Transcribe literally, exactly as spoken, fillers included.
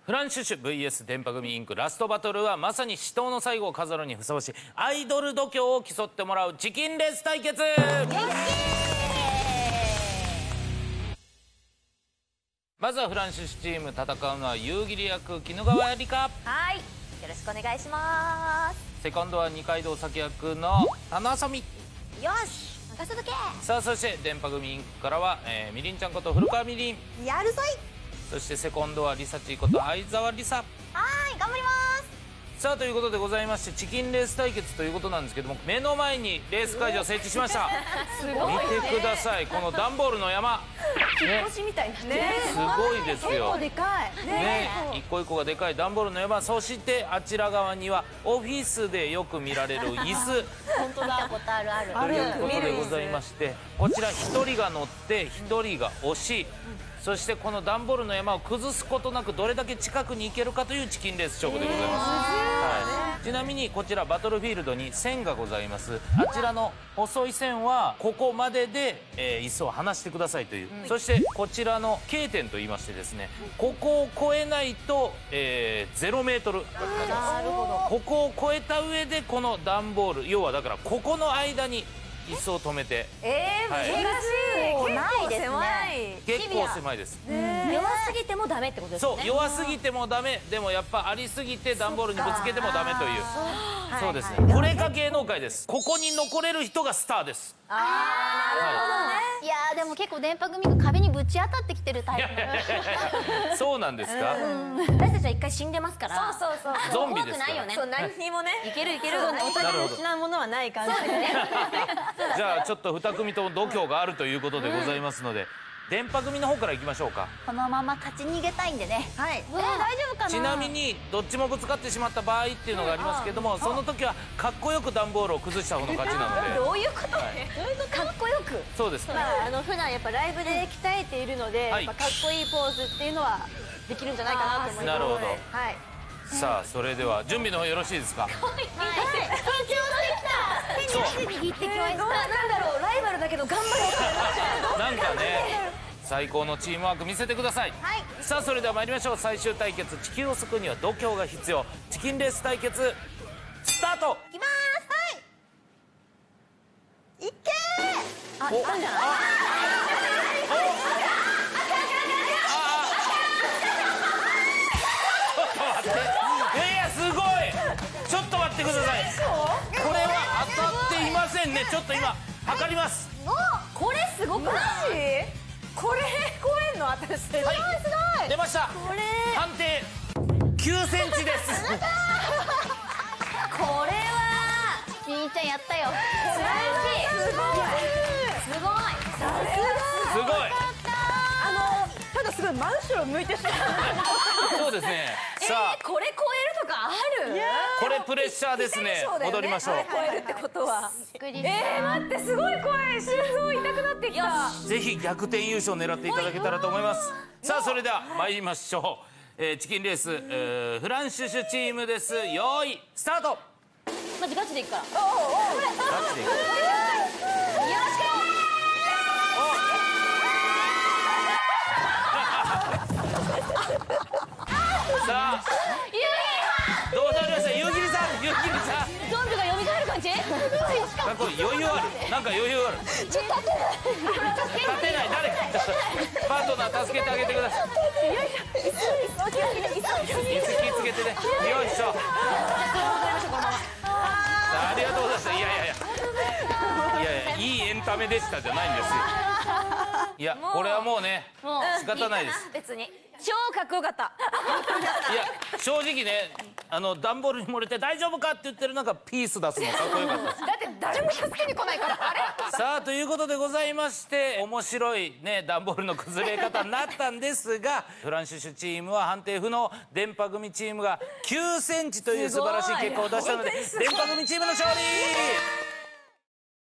フランシュシュ ブイエス 電波組インクラストバトルはまさに死闘の最後を飾るにふさわしいアイドル度胸を競ってもらうチキンレース対決。まずはフランシュシュチーム、戦うのは夕霧役絹川理香。 はい、よろしくお願いします。 セカンドは二階堂咲役の田野あさみ。 よし、任せとけ。 さあ、そして電波組インクからは、えー、みりんちゃんこと古川みりん。 やるぞい。 そしてセコンドはリサチーこと相沢りさ。 はい、頑張ります。 さあ、ということでございまして、チキンレース対決ということなんですけども、目の前にレース会場を設置しました。 すごいね。 見てください、この段ボールの山。 引っ越しみたいなね。 すごいですよ。 結構でかい。 ね、一個一個がでかい段ボールの山。そしてあちら側にはオフィスでよく見られる椅子。 本当だ。見たことあるある。 ということでございまして、こちら一人が乗って一人が押し。そしてこの段ボールの山を崩すことなくどれだけ近くに行けるかというチキンレース勝負でございます、はい、ちなみにこちらバトルフィールドに線がございます。あちらの細い線はここまでで、えー、椅子を離してくださいという、うん、そしてこちらの K 点といいましてですね、ここを越えないと、えー、ゼロメートル。 なるほど。 ここを越えた上でこの段ボール、要はだからここの間に椅子を止めて。 えー、難しい。ないですね。 結構狭いです。 弱すぎてもダメってことですね。 そう、弱すぎてもダメ。でもやっぱありすぎて段ボールにぶつけてもダメという。そうですね。これが芸能界です。ここに残れる人がスターです。 ああ、なるほどね。いやー、でも結構電波組が壁にぶち当たってきてるタイプ。そうなんですか。 私たちは一回死んでますから。そうそうそう。 ゾンビですから。 怖くないよね。そう、何にもね。いけるいける。 お互い失うものはない感じでね。 じゃあちょっと二組とも度胸があるということでございますので、電波組の方からいきましょうか。 このまま勝ち逃げたいんでね。はい。えー、大丈夫かな。 ちなみにどっちもぶつかってしまった場合っていうのがありますけども、その時はかっこよく段ボールを崩した方の勝ちなので。 どういうこと？かっこよく。 そうです。 まああの普段やっぱライブで鍛えているので、やっぱかっこいいポーズっていうのはできるんじゃないかなと思います。 なるほど。 はい。 さあ、それでは準備の方よろしいですか。はい。 手に握ってきました。なんだろう、ライバルだけど頑張れ。 なんかね、最高のチームワーク見せてください。はい。さあ、それでは参りましょう。最終対決、地球を救うには度胸が必要。チキンレース対決スタート。 いきます。はい。いけー。あ、いったんじゃない。 ちょっと待ってください。これは当たっていませんね。ちょっと今測ります。 これすごくない？ これ超えんの私。すごいすごい。 出ました。判定きゅうセンチです。 これはみーちゃんやったよ。素晴らしい。すごいすごいすごい。 あのただすごい真後ろ向いてしまう。 そうですね。さあ、 これ超えるとかある？ これプレッシャーですね。戻りましょう。 超えるってことは。 えー、待って、すごい怖い。心臓痛くなってきた。 ぜひ逆転優勝を狙っていただけたらと思います。さあ、それでは参りましょう。えー、チキンレース、えー、フランシュシュチームです。用意スタート。 マジガチでいくから。 ガチでいく。 よろしく。 さあ、どうなりました。夕霧さん、夕霧さん。 ゾンビが蘇る感じ？ なんか余裕ある。なんか余裕ある。 ちょっと立てない。 立てない。誰かパートナー助けてあげてください。椅子気つけてね。よいしょ。ありがとうございました。いやいやいや。いやいや、いいエンタメでしたじゃないんですよ。いや、これはもうね、仕方ないです。 別に。 超かっこよかった。 いや、正直ね、あの段ボールに漏れて大丈夫かって言ってる中ピース出すのかっこよかったです。 だって誰も助けに来ないから。あれ？ さあ、ということでございまして、面白いね段ボールの崩れ方になったんですが、フランシュシュチームは判定不能、電波組チームがきゅうセンチという素晴らしい結果を出したので電波組チームの勝利。